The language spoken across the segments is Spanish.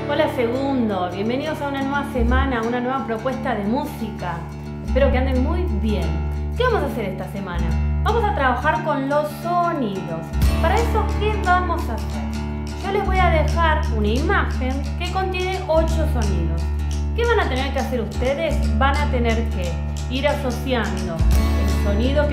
Hola Segundo, bienvenidos a una nueva semana, una nueva propuesta de música. Espero que anden muy bien. ¿Qué vamos a hacer esta semana? Vamos a trabajar con los sonidos. Para eso, ¿qué vamos a hacer? Yo les voy a dejar una imagen que contiene 8 sonidos. ¿Qué van a tener que hacer ustedes? Van a tener que ir asociando el sonido que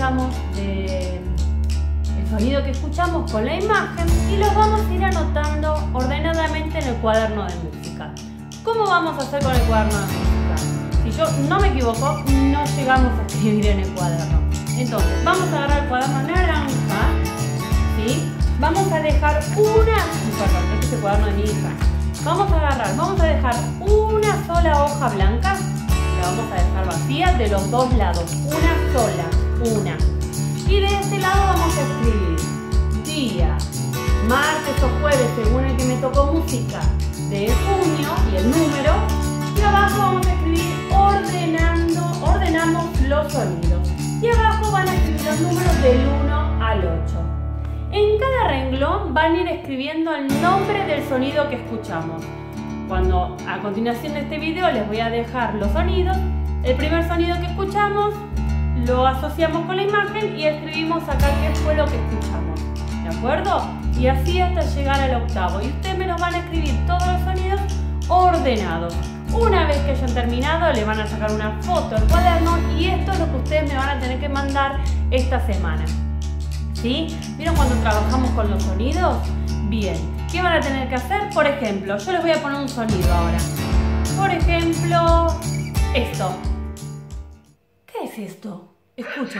escuchamos con la imagen y los vamos a ir anotando ordenadamente en el cuaderno de música. ¿Cómo vamos a hacer con el cuaderno de música? Si yo no me equivoco, no llegamos a escribir en el cuaderno. Entonces, vamos a agarrar el cuaderno naranja, ¿sí? Vamos a dejar este es el cuaderno de mi hija. Vamos a dejar una sola hoja blanca, la vamos a dejar vacía de los dos lados, una. Y de este lado vamos a escribir día, martes o jueves, según el que me tocó música, de junio y el número. Y abajo vamos a escribir ordenamos los sonidos. Y abajo van a escribir los números del 1 al 8. En cada renglón van a ir escribiendo el nombre del sonido que escuchamos. Cuando a continuación de este video les voy a dejar los sonidos, el primer sonido que escuchamos lo asociamos con la imagen y escribimos acá qué fue lo que escuchamos. ¿De acuerdo? Y así hasta llegar al octavo. Y ustedes me los van a escribir todos los sonidos ordenados. Una vez que hayan terminado, le van a sacar una foto al cuaderno y esto es lo que ustedes me van a tener que mandar esta semana. ¿Sí? ¿Vieron cuando trabajamos con los sonidos? Bien. ¿Qué van a tener que hacer? Por ejemplo, yo les voy a poner un sonido ahora. Por ejemplo, esto. ¿Qué es esto? Escuchen.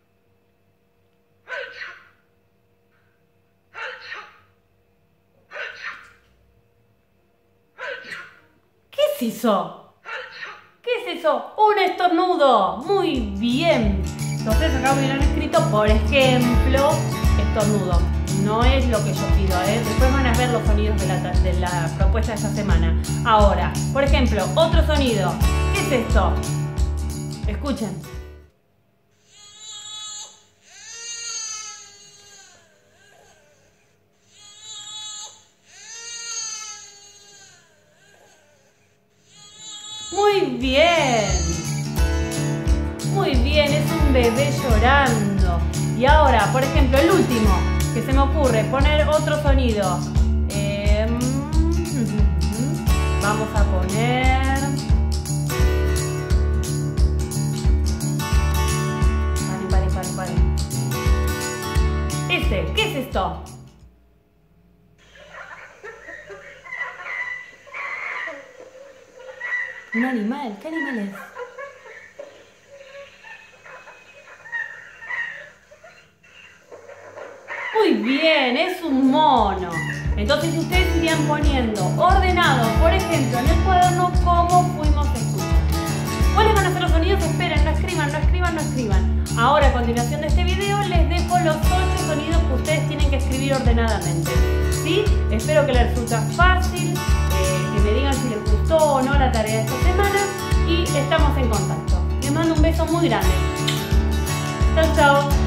¿Qué es eso? ¿Qué es eso? ¡Un estornudo! Muy bien. Entonces acá hubieran escrito, por ejemplo, estornudo. No es lo que yo pido, ¿eh? Después van a ver los sonidos de la propuesta de esta semana. Ahora, por ejemplo, otro sonido. ¿Qué es esto? Escuchen. Muy bien. Muy bien, es un bebé llorando. Y ahora, por ejemplo, el último que se me ocurre, poner otro sonido. Vamos a poner... Paren. ¿Qué es esto? Un animal, ¿qué animal es? Muy bien, es un mono. Entonces ustedes irían poniendo ordenado, por ejemplo, en el cuaderno cómo fuimos escuchando. ¿Cuáles van a ser los sonidos? Esperen, no escriban. Ahora, a continuación de este video, les dejo los 8 sonidos que ustedes tienen que escribir ordenadamente. ¿Sí? Espero que les resulte fácil, que me digan si les gustó o no la tarea de esta semana y estamos en contacto. Les mando un beso muy grande. Chao, chao.